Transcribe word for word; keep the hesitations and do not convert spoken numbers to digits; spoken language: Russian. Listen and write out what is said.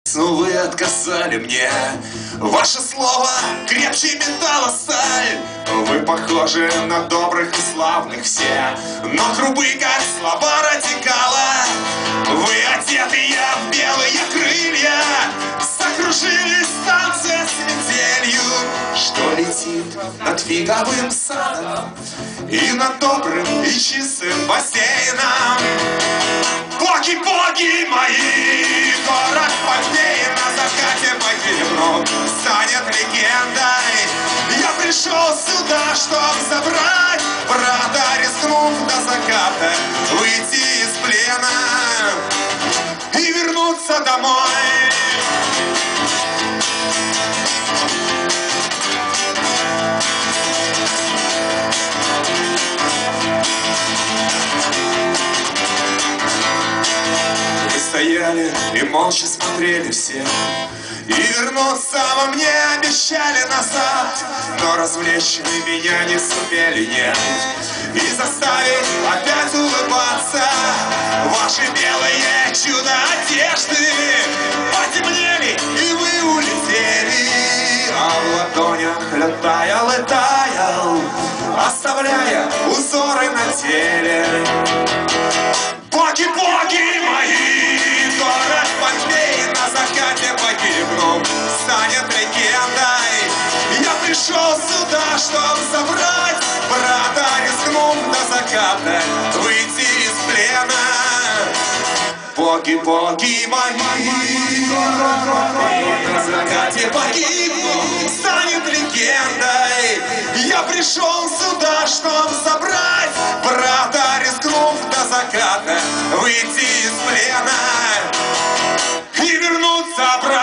Но вы отказали мне. Ваше слово крепче металла сталь. Вы похожи на добрых и славных все, но грубы, как слова радикала. Вы одетые в белые крылья, закружились станция с метелью, что летит над фиговым садом и над добрым и чистым бассейном. Боги-боги мои, город Помпеи на закате погибнут, станет легендой. Я пришел сюда, чтоб забрать брата, рискнув до заката выйти из плена и вернуться домой. Стояли и молча смотрели все, и вернуться во мне обещали назад, но развлечь вы меня не сумели, нет, и заставить опять улыбаться. Ваши белые чудо-одежды потемнели, и вы улетели, а в ладонях лед таял и таял, оставляя узоры на теле. Боги-боги мои, город Помпеи на закате погибнув, станет легендой. Я пришел сюда, чтоб забрать брата, рискнув до заката выйти из плена. Боги-боги мои, город Помпеи на закате погибнув, станет легендой. Я пришел сюда, чтоб забрать брата, рискнув до заката выйти из плена и вернуться обратно.